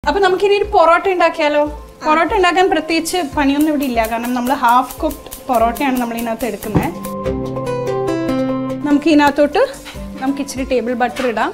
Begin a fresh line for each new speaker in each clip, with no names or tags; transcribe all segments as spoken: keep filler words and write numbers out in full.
അപ്പോൾ നമുക്ക് ഇനി ഒരു പൊറോട്ട ഉണ്ടാക്കിയാലോ? പൊറോട്ട ഉണ്ടാക്കാൻ പ്രത്യേകിച്ച് പണിയൊന്നും ഇവിടെ ഇല്ല. കാരണം നമ്മൾ ഹാഫ് കുക്ക്ഡ് പൊറോട്ടയാണ് നമ്മൾ ഇതിനകത്ത് എടുക്കുന്നത്. നമുക്ക് ഇതിനകത്തോട്ട് നമുക്ക് ഇച്ചിരി ടേബിൾ ബട്ടർ ഇടാം.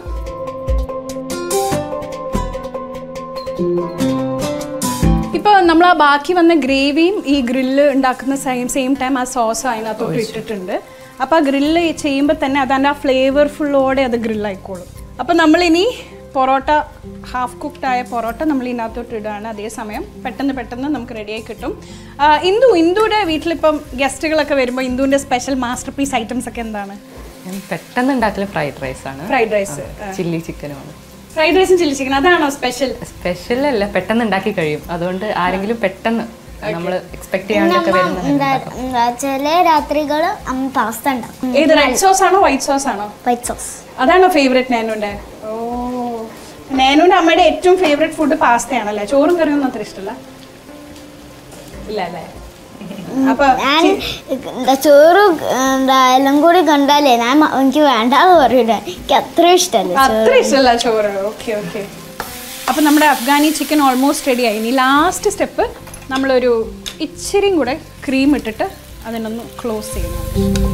ഇപ്പോൾ നമ്മൾ ആ ബാക്കി വന്ന ഗ്രേവിയും ഈ ഗ്രില്ല് ഉണ്ടാക്കുന്ന സെയിം സെയിം ടൈം ആ സോസ് അതിനകത്തോട്ട് ഇട്ടിട്ടുണ്ട്. അപ്പോൾ ആ ഗ്രില്ല് ചെയ്യുമ്പോൾ തന്നെ അതിൻ്റെ ആ ഫ്ലേവർഫുള്ളോടെ അത് ഗ്രില്ലായിക്കോളും. അപ്പോൾ നമ്മളിനി പൊറോട്ട ഹാഫ് കുക്ക്ഡ് ആയ പൊറോട്ട നമ്മൾ ഇതിനകത്തോട്ട് ഇടുകയാണ്. അതേസമയം പെട്ടെന്ന് പെട്ടെന്ന് നമുക്ക് റെഡിയായി കിട്ടും. ഇന്ദു ഇന്ദുയുടെ വീട്ടിലിപ്പം ഗസ്റ്റുകളൊക്കെ വരുമ്പോൾ ഇന്ദുവിൻ്റെ സ്പെഷ്യൽ മാസ്റ്റർ പീസ് ഐറ്റംസ് ഒക്കെ എന്താണ്?
പെട്ടെന്ന് ഉണ്ടാക്കല് ഫ്രൈഡ് റൈസ് ആണ്.
ഫ്രൈഡ് റൈസ്
ചില്ലി ചിക്കനുമാണ്.
ഫ്രൈഡ് റൈസും ചില്ലി ചിക്കൻ അതാണോ സ്പെഷ്യൽ?
സ്പെഷ്യൽ അല്ല, പെട്ടെന്ന് ഉണ്ടാക്കി കഴിയും. അതുകൊണ്ട് ആരെങ്കിലും പെട്ടെന്ന് നമ്മൾ എക്സ്പെക്ട് ചെയ്യാണ്ടൊക്കെ വരുന്നത്
ചില രാത്രികൾ പാസ്ത ഉണ്ടാക്കും.
ഏത് റെഡ് സോസ് ആണോ വൈറ്റ് സോസ് ആണോ?
White sauce.
അതാണോ ഫേവറേറ്റ് നാനുവിൻ്റെ? ഓ, നാനുവിൻ്റെ അമ്മയുടെ ഏറ്റവും ഫേവറേറ്റ് ഫുഡ് പാസ്തയാണല്ലേ? ചോറും കറിയൊന്നും അത്ര ഇഷ്ടമല്ല ഇല്ല അല്ലേ? അപ്പൊ
ചോറും എന്താ എല്ലാം കൂടി കണ്ടാലേ ഞാൻ എനിക്ക് വേണ്ടാന്ന് പറയൂലേ. എനിക്ക് അത്ര ഇഷ്ടമല്ല
അത്ര ഇഷ്ടമല്ല ചോറ്. Okay okay. അപ്പൊ നമ്മുടെ അഫ്ഗാനി ചിക്കൻ ഓൾമോസ്റ്റ് റെഡി ആയി. ഇനി ലാസ്റ്റ് സ്റ്റെപ്പ് നമ്മളൊരു ഇച്ചിരിയും കൂടെ ക്രീം ഇട്ടിട്ട് അതിനൊന്ന് ക്ലോസ് ചെയ്യുന്നു.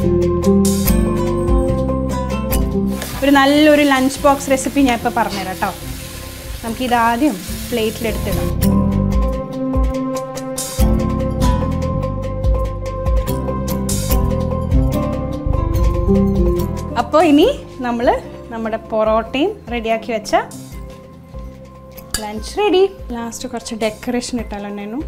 ഒരു നല്ലൊരു ലഞ്ച് ബോക്സ് റെസിപ്പി ഞാൻ ഇപ്പോൾ പറഞ്ഞുതരാം കേട്ടോ. നമുക്കിതാദ്യം പ്ലേറ്റിലെടുത്തിടാം. അപ്പോൾ ഇനി നമ്മൾ നമ്മുടെ പൊറോട്ടയും റെഡിയാക്കി വെച്ച ലഞ്ച് റെഡി. ലാസ്റ്റ് കുറച്ച് ഡെക്കറേഷൻ ഇട്ടാലുണ്ടായിരുന്നു.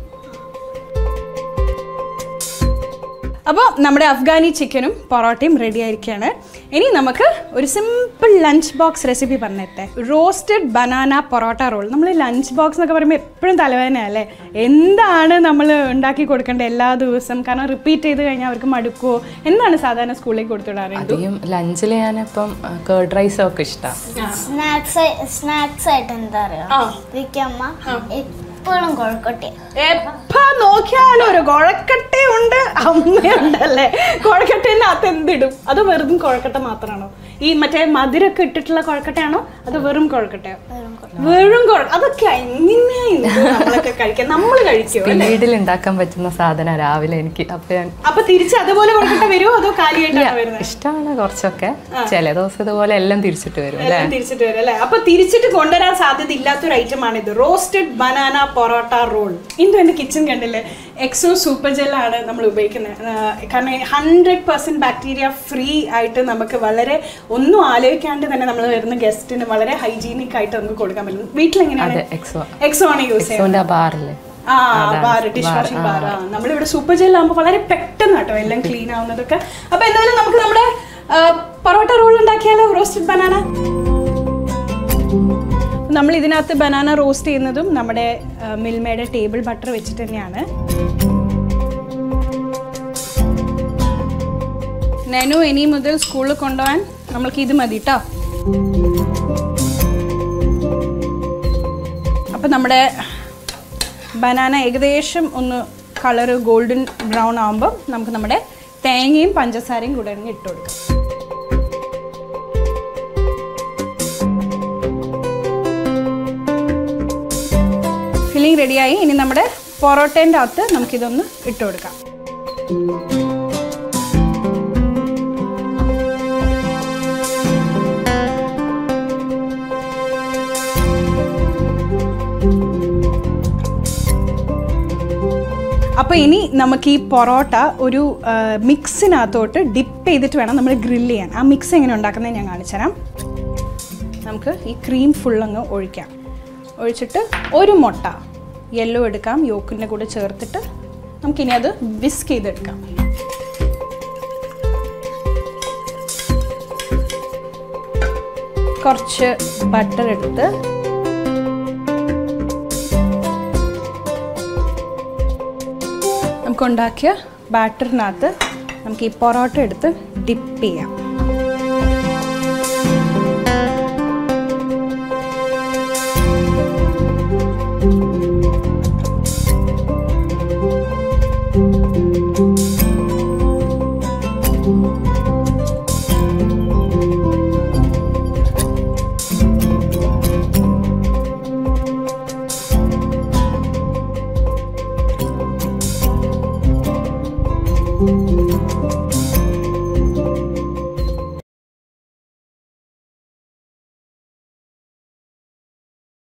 അപ്പോൾ നമ്മുടെ അഫ്ഗാനി ചിക്കനും പൊറോട്ടയും റെഡി ആയിരിക്കുകയാണ്. ഇനി നമുക്ക് ഒരു സിമ്പിൾ ലഞ്ച് ബോക്സ് റെസിപ്പി പറഞ്ഞിട്ടെ. Roasted banana parotta roll. നമ്മൾ ലഞ്ച് ബോക്സ് എന്നൊക്കെ പറയുമ്പോൾ എപ്പോഴും തലവേദനയല്ലേ? എന്താണ് നമ്മൾ ഉണ്ടാക്കി കൊടുക്കേണ്ടത് എല്ലാ ദിവസം? കാരണം റിപ്പീറ്റ് ചെയ്ത് കഴിഞ്ഞാൽ അവർക്ക് മടുക്കുമോ? എന്താണ് സാധാരണ സ്കൂളിലേക്ക് കൊടുത്തുവിടാറുണ്ട്?
ലഞ്ചിൽ ഞാനിപ്പം കേർഡ് റൈസ് ഒക്കെ ഇഷ്ടമാണ്.
സ്നാക്സ് സ്നാക്സ് ആയിട്ട് എന്താ അറിയാം, എപ്പോഴും കൊഴക്കട്ടെ.
എപ്പോ നോക്കിയാലും ഒരു കൊഴക്കട്ടയുണ്ട്, അമ്മയുണ്ടല്ലേ. കൊഴക്കട്ടേനകത്ത് എന്തിടും? അത് വെറും കൊഴക്കട്ട മാത്രമാണോ? ഈ മറ്റേ മധുരൊക്കെ ഇട്ടിട്ടുള്ള കൊഴക്കട്ടയാണോ അത് വെറും കൊഴക്കട്ടയോ? വെറും കൊഴ അതൊക്കെ നമ്മളൊക്കെ കഴിക്കാം. നമ്മൾ കഴിക്കും.
വീട്ടിൽ ഉണ്ടാക്കാൻ പറ്റുന്ന സാധനം രാവിലെ എനിക്ക്.
അപ്പൊ തിരിച്ച് അതുപോലെ കൊഴക്കട്ട വരുമോ അതോ കാലിയായിട്ടാണ് വരുന്നത്?
ഇഷ്ടമാണ് കുറച്ചൊക്കെ. ചില ദിവസം ഇതുപോലെ എല്ലാം തിരിച്ചിട്ട് വരും.
തിരിച്ചിട്ട് വരും അല്ലേ? അപ്പൊ തിരിച്ചിട്ട് കൊണ്ടുവരാൻ സാധ്യത ഇല്ലാത്തൊരു ഐറ്റം ആണ് ഇത്, റോസ്റ്റഡ് ബനാന പൊറോട്ട റോൾ. ഇന്നും എന്റെ കിച്ചൺ കണ്ടില്ലേ, എക്സോ സൂപ്പർ ജെല്ലാണ് നമ്മൾ ഉപയോഗിക്കുന്നത്. കാരണം ഹൺഡ്രഡ് പെർസെന്റ് ബാക്ടീരിയ ഫ്രീ ആയിട്ട് നമുക്ക് വളരെ ഒന്നും ആലോചിക്കാണ്ട് തന്നെ നമ്മൾ വരുന്ന ഗസ്റ്റിന് വളരെ ഹൈജീനിക് ആയിട്ട് നമുക്ക് കൊടുക്കാൻ പറ്റും. വീട്ടിലെങ്ങനെയാണ്? എക്സോ ആണ് യൂസ് ചെയ്യുന്നത്. ആ ബാർ, ഡിഷ് വാഷിംഗ് ബാർ. നമ്മളിവിടെ സൂപ്പർ ജെല്ലാകുമ്പോൾ വളരെ പെട്ടെന്ന് കേട്ടോ എല്ലാം ക്ലീൻ ആവുന്നതൊക്കെ. അപ്പൊ എന്തായാലും നമുക്ക് നമ്മുടെ പൊറോട്ട റോൾ ഉണ്ടാക്കിയാലോ? Roasted banana. നമ്മൾ ഇതിനകത്ത് ബനാന റോസ്റ്റ് ചെയ്യുന്നതും നമ്മുടെ മിൽമയുടെ ടേബിൾ ബട്ടർ വെച്ചിട്ട് തന്നെയാണ്. നാനു ഇനി മുതൽ സ്കൂളിൽ കൊണ്ടുപോകാൻ നമ്മൾക്ക് ഇത് മതി കേട്ടോ. അപ്പം നമ്മുടെ ബനാന ഏകദേശം ഒന്ന് കളറ് ഗോൾഡൻ ബ്രൗൺ ആകുമ്പോൾ നമുക്ക് നമ്മുടെ തേങ്ങയും പഞ്ചസാരയും കൂടെ ഇട്ട് കൊടുക്കാം. ഫില്ലിംഗ് റെഡിയായി. ഇനി നമ്മുടെ പൊറോട്ടേൻ്റെ അകത്ത് നമുക്കിതൊന്ന് ഇട്ട് കൊടുക്കാം. അപ്പോൾ ഇനി നമുക്ക് ഈ പൊറോട്ട ഒരു മിക്സിനകത്തോട്ട് ഡിപ്പ് ചെയ്തിട്ട് വേണം നമ്മൾ ഗ്രില്ല് ചെയ്യാൻ. ആ മിക്സ് എങ്ങനെ ഉണ്ടാക്കുന്നത് ഞാൻ കാണിച്ചു തരാം. നമുക്ക് ഈ ക്രീം ഫുള്ളങ്ങ് ഒഴിക്കാം. ഒഴിച്ചിട്ട് ഒരു മുട്ട യെല്ലോ എടുക്കാം, യോക്കിൻ്റെ കൂടെ ചേർത്തിട്ട് നമുക്കിനി അത് വിസ്ക് ചെയ്തെടുക്കാം. കുറച്ച് ബട്ടർ എടുത്ത് നമുക്കുണ്ടാക്കിയ ബാറ്ററിനകത്ത് നമുക്ക് ഈ പൊറോട്ട എടുത്ത് ഡിപ്പ് ചെയ്യാം.